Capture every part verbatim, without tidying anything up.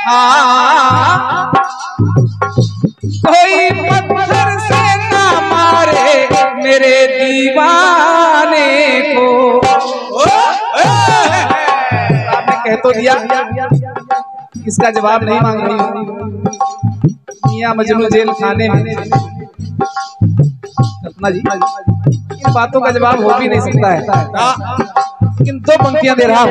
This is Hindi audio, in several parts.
हाँ कोई पत्थर से ना मारे मेरे दीवाने को। आपने कह तो दिया, इसका जवाब नहीं मांग रही हूँ। मियां मजनू जेल खाने में, कल्पना जी इन बातों का जवाब हो भी नहीं सकता है, लेकिन दो पंक्तियां दे रहा हूं।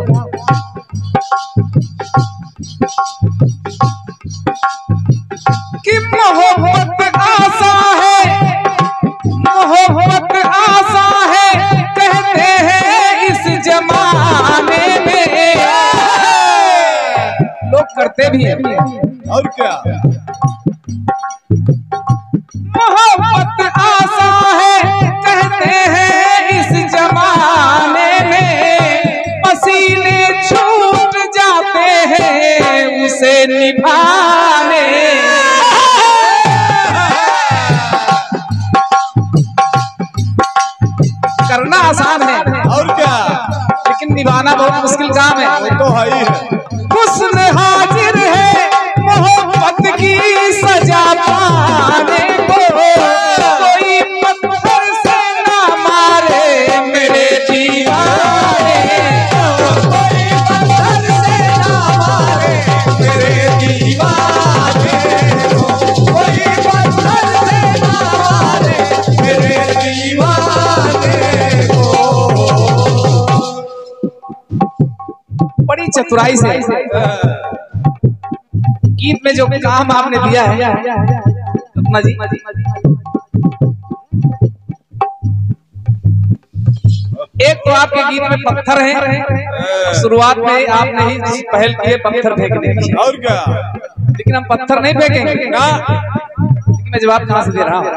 कि मोहब्बत आसा है, मोहब्बत आसा है कहते हैं इस जमाने में, लोग करते भी हैं और क्या। मोहब्बत आसा है कहते हैं इस जमाने में, पसीने छूट जाते हैं उसे निभाने। करना आसान है और क्या, लेकिन निभाना बहुत मुश्किल काम है। वो तो है ही है। हुस्न हाजिर है मोहब्बत की सजा पाने को, कोई पत्थर से ना मारे मेरे दीवाने, कोई पत्थर से ना मारे मेरे दीवाने, कोई पत्थर से ना मारे मेरे दीवाने को। बड़ी चतुराई से गीत में जो काम आपने दिया है कल्पना जी, एक तो आपके गीत में पत्थर हैं, शुरुआत में आपने ही पहल की है पत्थर फेंकने की, और क्या। लेकिन हम पत्थर नहीं फेंकेंगे, लेकिन मैं जवाब कहां से दे रहा हूं।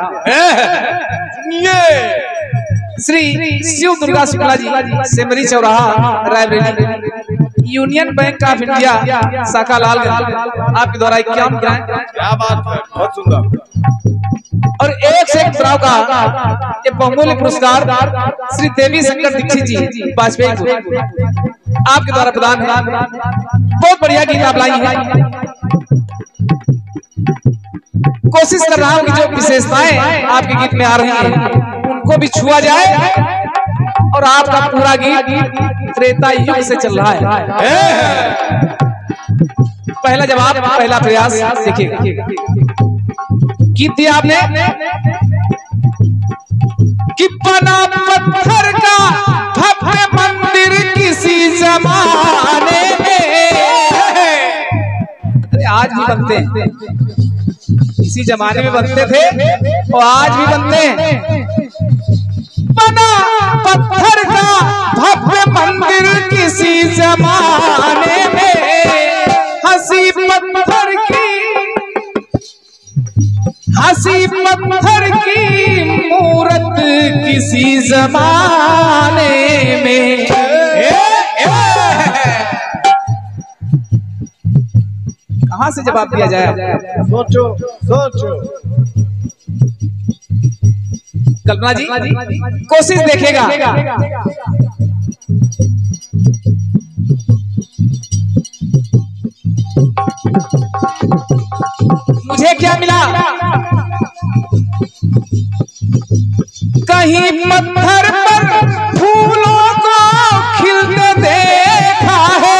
श्री शिव दुर्गा शुक्ला जी, सेमरी चौराहा, Raebareli, union bank of India शाखा लालगंज, आपके द्वारा इक्यावन ग्राम। क्या बात है, बहुत सुंदर। और एक से एक तरह का ये बहुमूल्य पुरस्कार श्री देवी शंकर दीक्षित जी वाजपेयी को आपके द्वारा प्रदान है। बहुत बढ़िया गीत आप लाई हैं। कोशिश कर रहा हूं कि जो विशेषताएं आपके गीत में आ रही हैं उनको भी छुआ जाए, और आपका पूरा गीत त्रेता युग से चल रहा है। पहला जवाब, पहला प्रयास देखिए, गीत दिया आपने कि बना पत्थर का भव्य मंदिर किसी जमाने में, अरे आज भी बनते हैं, इसी जमाने में बनते थे और आज भी बनते हैं। बना पत्थर का भव्य मंदिर किसी जमाने में, हंसी पत्थर की, हंसी पत्थर की मूरत किसी जमाने में। कहां से जवाब दिया जाए? सोचो सोचो। कल्पना जी कोशिश देखिएगा। मुझे क्या मिला? कहीं पत्थर पर फूलों को खिलते देखा है,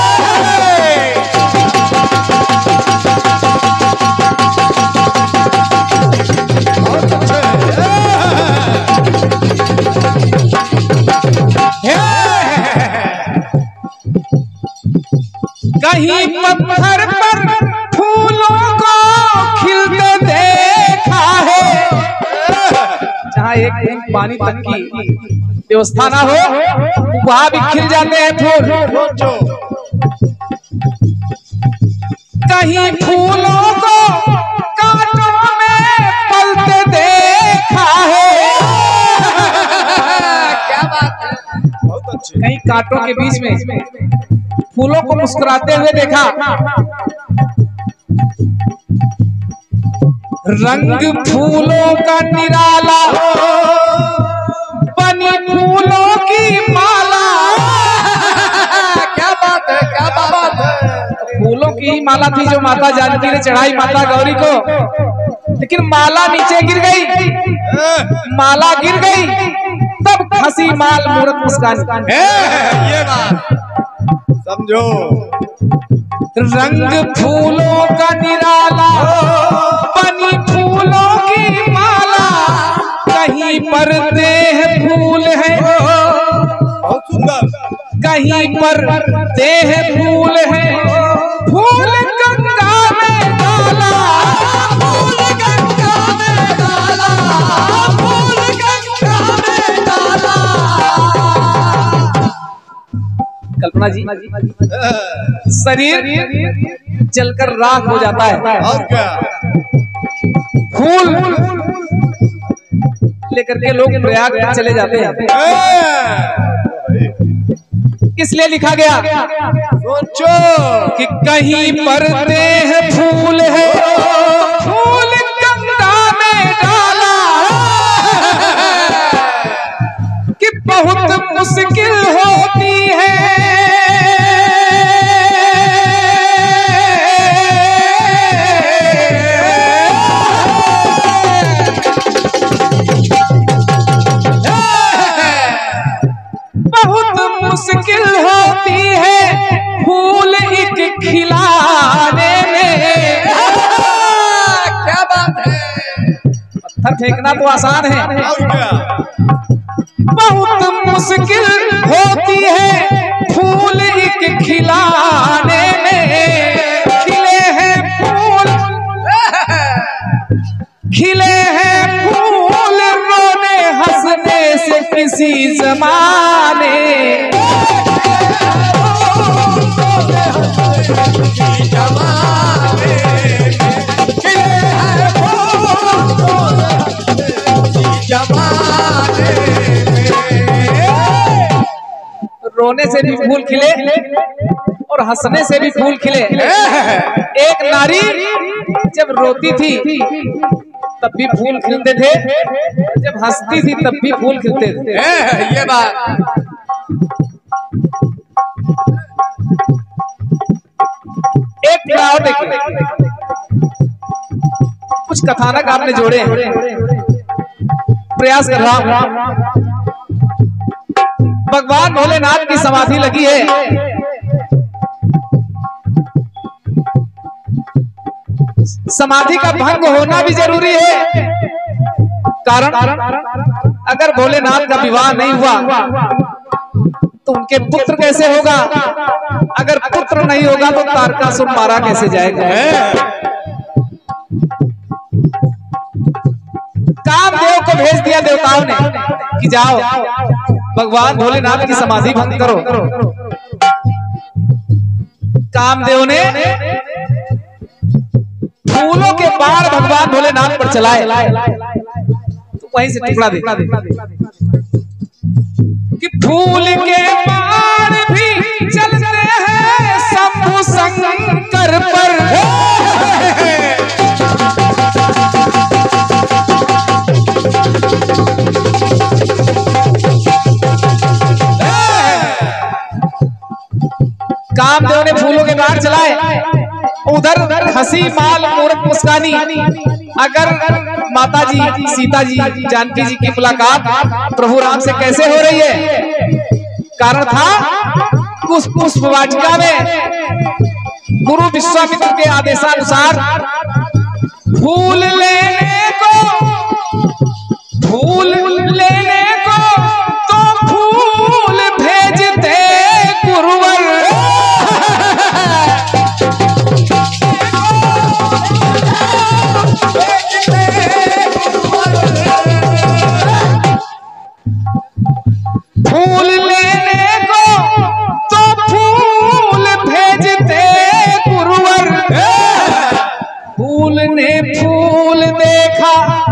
कहीं पत्थर पर फूलों को खिलते देखा है, जहाँ एक बूंद पानी तक की व्यवस्था ना हो वहां भी खिल जाते हैं फूल। कहीं फूलों को कांटों में पलते देखा है, क्या बात है, बहुत अच्छे। कहीं कांटों के बीच में फूलों को मुस्कुराते हुए देखा। रंग फूलों का निराला बनी फूलों की माला, क्या बात है, क्या बात है। फूलों की की माला थी जो माता जानकी ने चढ़ाई माता गौरी को, लेकिन माला नीचे गिर गई, माला गिर गई, तब हंसी माल मूरत मुस्कान। ये बात समझो। रंग फूलों का निराला बनी फूलों की माला, कहीं पर देह फूल है, बहुत सुंदर, कहीं पर देह फूल है, फूल गंगा में डाला, फूल गंगा में डाला, फूल गंगा में डाला। कल्पना जी, शरीर जलकर राख हो जाता है और क्या, फूल लेकर के लोग प्रयाग में चले जाते हैं, इसलिए लिखा गया सोचो कि कहीं पर देह फूल है, फूल गंगा में डाला, कि बहुत मुश्किल होती है मुश्किल होती है फूल एक खिलाने में। क्या बात है, पत्थर फेंकना तो आसान है, और क्या, बहुत मुश्किल होती है फूल एक खिलाने में। खिले हैं फूल, खिले हैं फूल रोने हंसने से किसी जमाने। रोने से भी फूल खिले और हंसने से भी फूल खिले। एक नारी जब रोती थी तब भी फूल खिलते थे, जब हंसती थी तब भी फूल खिलते थे। ये बात एक प्रयास देखिए, कुछ कथानक आपने जोड़े हैं, प्रयास कर रहा हूं। भगवान भोलेनाथ की समाधि लगी है, समाधि का भंग होना भी जरूरी है, कारण अगर भोलेनाथ का विवाह नहीं हुआ तो उनके पुत्र कैसे होगा, अगर पुत्र नहीं होगा तो तारकासुर मारा कैसे जाएगा। कामदेव को भेज दिया देवताओं ने कि जाओ भगवान भोलेनाथ की समाधि भंग करो। कामदेव ने फूलों के बाण भगवान भोलेनाथ पर चलाए, तो वहीं से टुकड़ा दे कि फूल के बाण भी चलते हैं शंभु शंकर पर। कामदेव ने फूलों के बाण चलाए, उधर हंसी माल मूरत मुस्कानी। अगर माता जी सीता जी जानकी जी की मुलाकात प्रभु राम से कैसे हो रही है, कारण था उस पुष्प वाटिका में गुरु विश्वामित्र के आदेशानुसार फूल लेने को, फूल लेने को तो फूल भेजते गुरुवर। फूल लेने को तो फूल भेजते गुरुवर। फूल ने फूल देखा,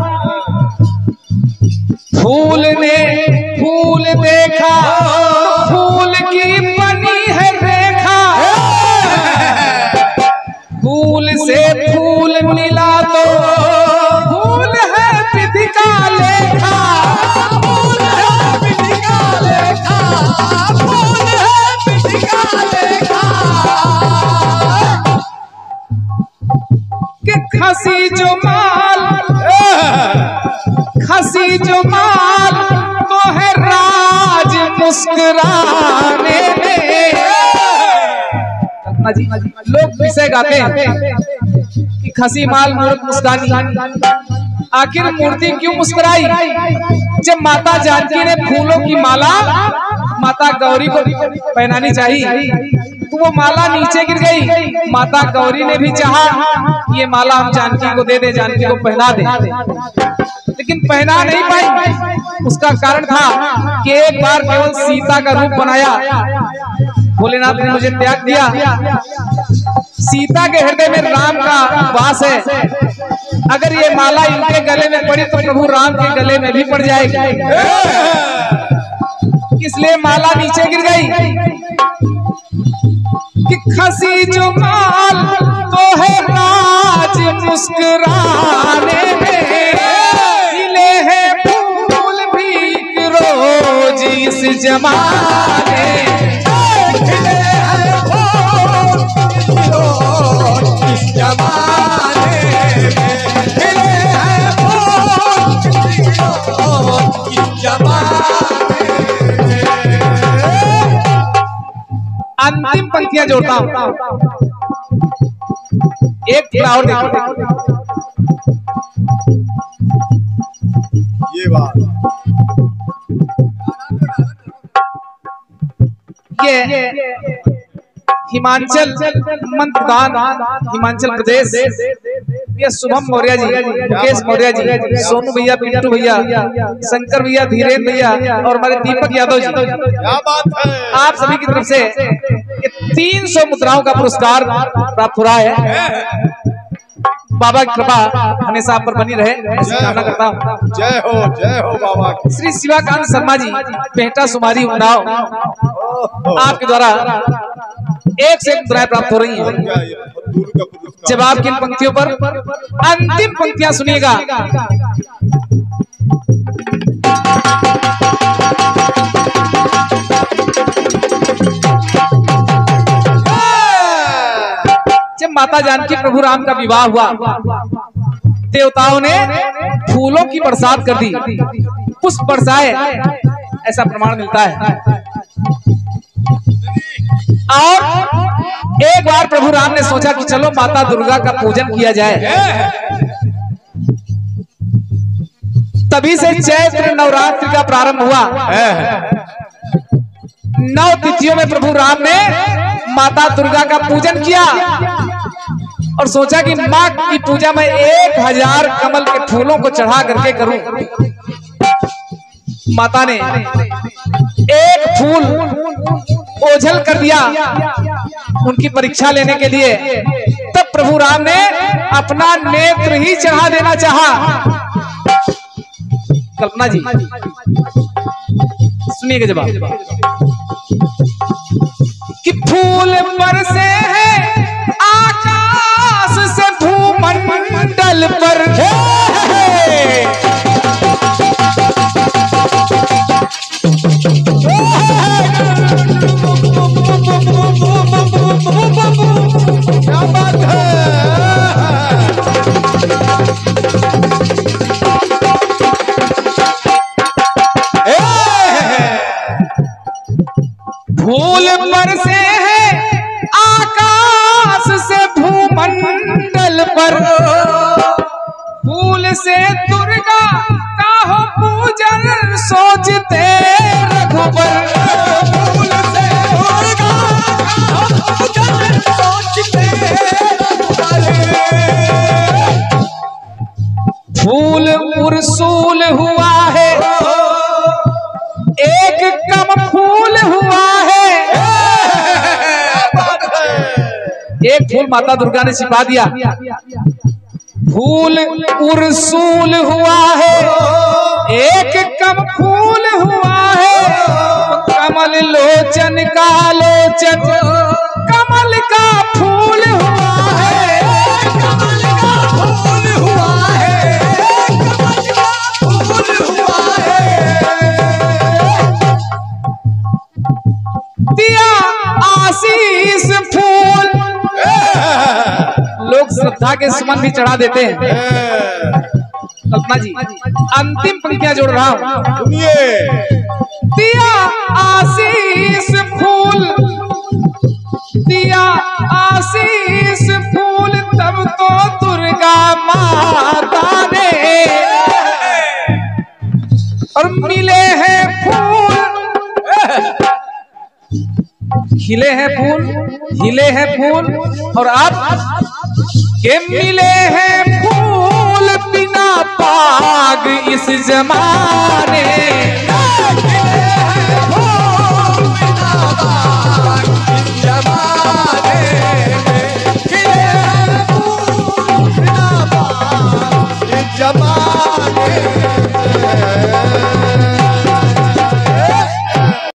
फूल ने फूल देखा, फूल की बनी है रेखा। फूल से फूल मिला तो फूल है विधि का लेखा। फूल है विधि का लेखा, फूल है विधि का लेखा। जो माल खसी जो माल तो है राज मुस्कुराने में। जी लोग विषय गाते हैं कि खसी माल मूर्त मुस्कानी, आखिर मूर्ति क्यों मुस्कुराई? जब माता जानकी ने फूलों की माला माता गौरी को पहनानी चाहिए तो वो माला नीचे गिर गई। माता गौरी ने भी चाहा ये माला हम जानकी को दे दे, जानकी को पहना दे, लेकिन पहना नहीं पाई। उसका कारण था कि एक बार केवल सीता का रूप बनाया, भोलेनाथ ने मुझे त्याग दिया। सीता के हृदय में राम का वास है, अगर ये माला इनके गले में पड़ी तो प्रभु राम के गले में भी पड़ जाएगी, इसलिए माला नीचे गिर गई। कि खसी जो माल तो है राज मुस्कुराने में, खिले हैं फूल भी रोज इस जमाने, खिले हैं फूल इस जमाने, खिले हैं फूल इस जमाने। अंतिम पंक्तियां जोड़ता हूं, एक और देखो ये बात ये हिमाचल मंत्रदान हिमाचल प्रदेश, ये शुभम मौर्य जी, मुकेश मौर्य जी, सोनू भैया, पिंटू भैया, शंकर भैया, धीरेन्द्र भैया और हमारे दीपक यादव जी, क्या बात है, आप सभी की तरफ से ये तीन सौ मुद्राओं का पुरस्कार प्राप्त हो रहा है। बाबा की कृपा हमेशा आप पर बनी रहे, ऐसी कामना करता हूँ। जय हो जय हो बाबा की। श्री शिवाकांत शर्मा जी, पेहटा सुमारी उन्नाव, आपके द्वारा एक से एक मुद्राएं प्राप्त हो रही हैं। जब आपकी इन पंक्तियों पर अंतिम पंक्तियां सुनिएगा, जब माता जानकी प्रभु राम का विवाह हुआ, देवताओं ने फूलों की बरसात कर दी, पुष्प बरसाए, ऐसा प्रमाण मिलता है। और एक बार प्रभु राम ने सोचा कि चलो माता दुर्गा का पूजन किया जाए। तभी से चैत्र नवरात्रि का प्रारंभ हुआ। नौ तिथियों में प्रभु राम ने माता दुर्गा का पूजन किया और सोचा कि माँ की पूजा में एक हजार कमल के फूलों को चढ़ा करके करूं। माता ने एक फूल ओझल कर दिया उनकी परीक्षा लेने के लिए, तब प्रभु राम ने अपना नेत्र ही चढ़ा देना चाहा। कल्पना जी सुनिएगा जवाब, कि फूल बरसे हैं आकाश से भूमंडल पर, क्या बात फूल बरसे हैं आकाश से भूमंडल पर, फूल से दुर्गा का हो पूजन सोचते रघुबर, फूल से दुर्गा का हो पूजन सोचते रघुबर, फूल उर्सूल हुआ है एक कम फूल हुआ है, एक फूल माता दुर्गा ने छिपा दिया, फूल उर्सूल हुआ है एक कम फूल हुआ है, कमल लोचन का लोचन कमल का फूल हुआ है, कमल का फूल हुआ है, कमल का फूल हुआ है, दिया आशीष फूल। लोग उठा के सुमन भी चढ़ा देते हैं। कल्पना जी अंतिम पंक्तियां जोड़ रहा हूं। सुनिए। दिया आशीष फूल, दिया आशीष फूल तब तो दुर्गा माता ने, और मिले हैं फूल, खिले हैं फूल, हिले हैं फूल, और अब के मिले हैं फूल बिना पाग इस जमाने।